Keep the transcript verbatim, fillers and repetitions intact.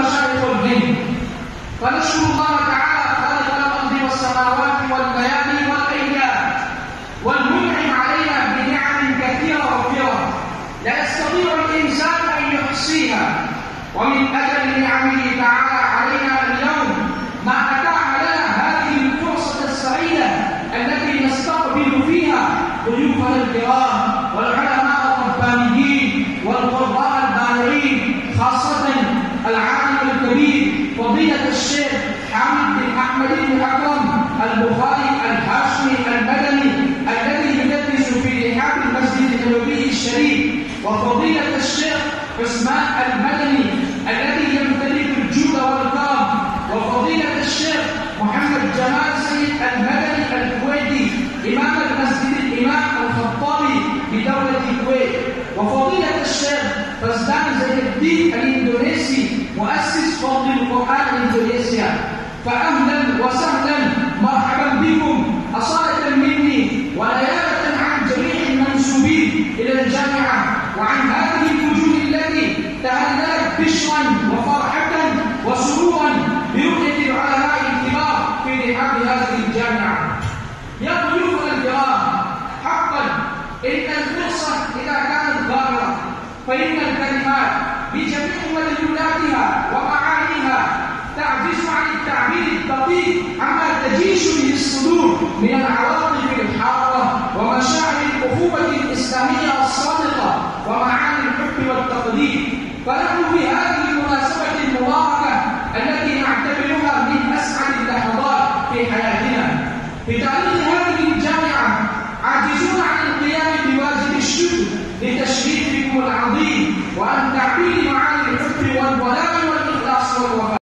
المشارق والمغرب. فنشكر الله تعالى خالق الأرض والسماوات والليالي والأيام والمنعم علينا بنعم كثيرة وفيرة لا يستطيع الإنسان أن يحصيها. ومن أجل نعمه تعالى علينا اليوم ما أتاح لنا هذه الفرصة السعيدة التي نستقبل فيها ضيوفنا الكرام والعلماء الربانيين والقراء البارعين، خاصة العالم الكبير فضيلة الشيخ حامد بن أحمد بن أكرم البخاري الهاشمي المدني الذي يدرس في رحاب المسجد النبوي الشريف، وفضيلة الشيخ عثمان المدني الذي يمتلك الجود والكرم، وفضيلة الشيخ محمد جمال سيد المدني الكويتي إمام المسجد الإمام الخطابي بدولة الكويت، وفضيلة الشيخ فزدان زين الدين الإندونيسي مؤسس فضل القرآن إندونيسيا. فأهلا وسهلا مرحبا بكم أصالة مني ونيابة عن جميع المنسوبين إلى الجامعة وعن هذه الوجوه التي تهللت بشرا وفرحة وسرورا برؤية العلماء الكبار في رحاب هذه الجامعة. يا ضيوفنا الكرام، حقا إن الفرصة إذا كانت ظاهرة فإن الكلمات بجميع مدلولاتها ومعانيها تعجز عن التعبير الدقيق عما تجيش به الصدور من العواطف الحارة ومشاعر الأخوة الإسلامية الصادقة ومعاني الحب والتقدير. فنحن في هذه المناسبة المباركة التي نعتبرها من أسعد اللحظات في حياتنا في تاريخ هذه الجامعة عاجزون عن القيام بواجب الشكر لتشريفكم العظيم وأن تعبير معاني الحب والولاء والإخلاص والوفاء.